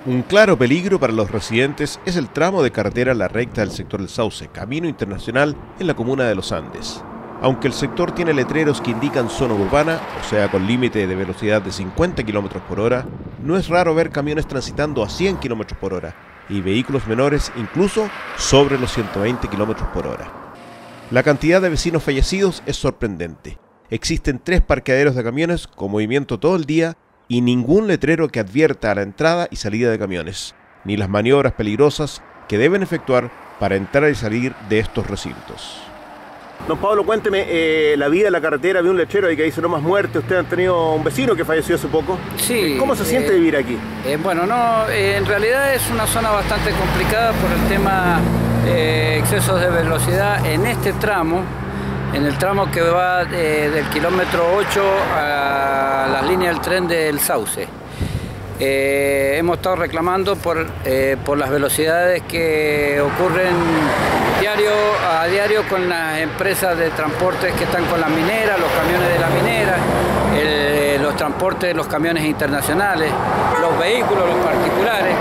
Un claro peligro para los residentes es el tramo de carretera La Recta del sector del Sauce, camino internacional en la comuna de Los Andes. Aunque el sector tiene letreros que indican zona urbana, o sea con límite de velocidad de 50 km por hora, no es raro ver camiones transitando a 100 km por hora y vehículos menores incluso sobre los 120 km por hora. La cantidad de vecinos fallecidos es sorprendente. Existen 3 parqueaderos de camiones con movimiento todo el día y ningún letrero que advierta a la entrada y salida de camiones, ni las maniobras peligrosas que deben efectuar para entrar y salir de estos recintos. Don Pablo, cuénteme, la vida en la carretera, vi un letrero ahí que dice no más muerte. Usted ha tenido un vecino que falleció hace poco. Sí. ¿Cómo se siente vivir aquí? Bueno, en realidad es una zona bastante complicada por el tema excesos de velocidad en este tramo, en el tramo que va del kilómetro 8 a la línea del tren del Sauce. Hemos estado reclamando por las velocidades que ocurren a diario con las empresas de transportes que están con las mineras, los camiones de la minera, los transportes de los camiones internacionales, los vehículos, los particulares.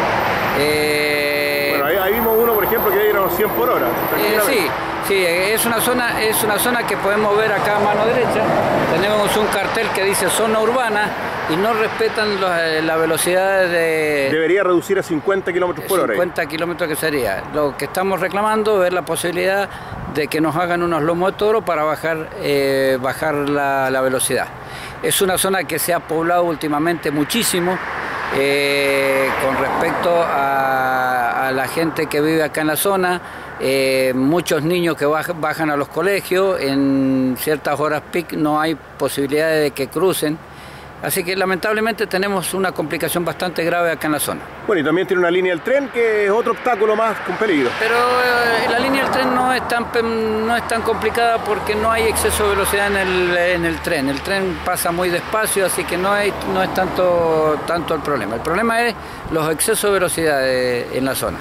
Bueno, ahí vimos uno, por ejemplo, que iba a 100 por hora. Sí, es una zona que podemos ver acá a mano derecha. Tenemos un cartel que dice zona urbana y no respetan la velocidad de... Debería reducir a 50 km por hora. 50 kilómetros que sería. Lo que estamos reclamando es la posibilidad de que nos hagan unos lomos de toro para bajar la velocidad. Es una zona que se ha poblado últimamente muchísimo con respecto a la gente que vive acá en la zona. Muchos niños que bajan a los colegios, en ciertas horas peak no hay posibilidades de que crucen, así que lamentablemente tenemos una complicación bastante grave acá en la zona. Bueno, y también tiene una línea del tren que es otro obstáculo más con peligro. Pero la línea del tren no es tan complicada porque no hay exceso de velocidad en el tren pasa muy despacio, así que no es tanto el problema. El problema es los excesos de velocidad en la zona.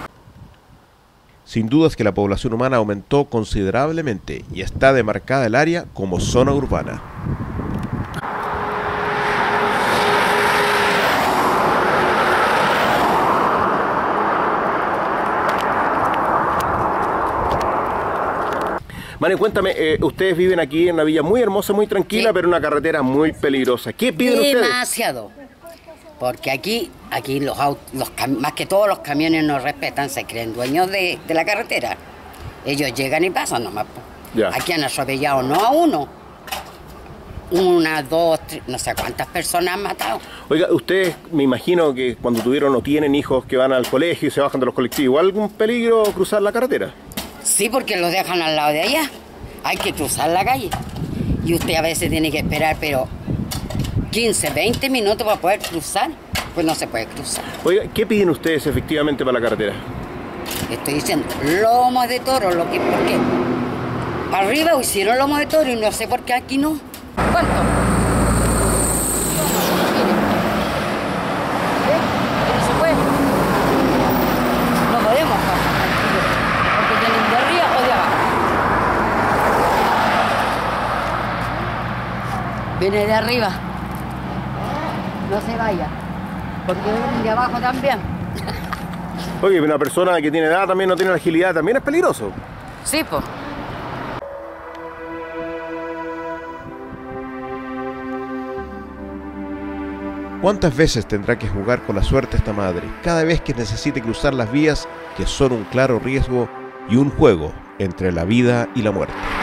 Sin dudas que la población humana aumentó considerablemente y está demarcada el área como zona urbana. Mane, cuéntame, ustedes viven aquí en una villa muy hermosa, muy tranquila, sí, pero una carretera muy peligrosa. ¿Qué piden ustedes? Demasiado. Porque aquí más que todos los camiones no respetan, se creen dueños de la carretera. Ellos llegan y pasan nomás. Ya. Aquí han atropellado no a uno, 1, 2, 3, no sé cuántas personas han matado. Oiga, ustedes me imagino que cuando tuvieron o tienen hijos que van al colegio y se bajan de los colectivos, ¿algún peligro cruzar la carretera? Sí, porque los dejan al lado de allá. Hay que cruzar la calle. Y usted a veces tiene que esperar, pero 15, 20 minutos para poder cruzar, pues no se puede cruzar. Oiga, ¿qué piden ustedes efectivamente para la carretera? Estoy diciendo, lomos de toro, ¿por qué? Arriba hicieron lomos de toro y no sé por qué aquí no. ¿Cuánto? No se puede. No podemos pasar, porque tienen de arriba o de abajo. Viene de arriba. No se vaya, porque vienen de abajo también. Oye, una persona que tiene edad también no tiene agilidad, también es peligroso. Sí, pues. ¿Cuántas veces tendrá que jugar con la suerte esta madre cada vez que necesite cruzar las vías que son un claro riesgo y un juego entre la vida y la muerte?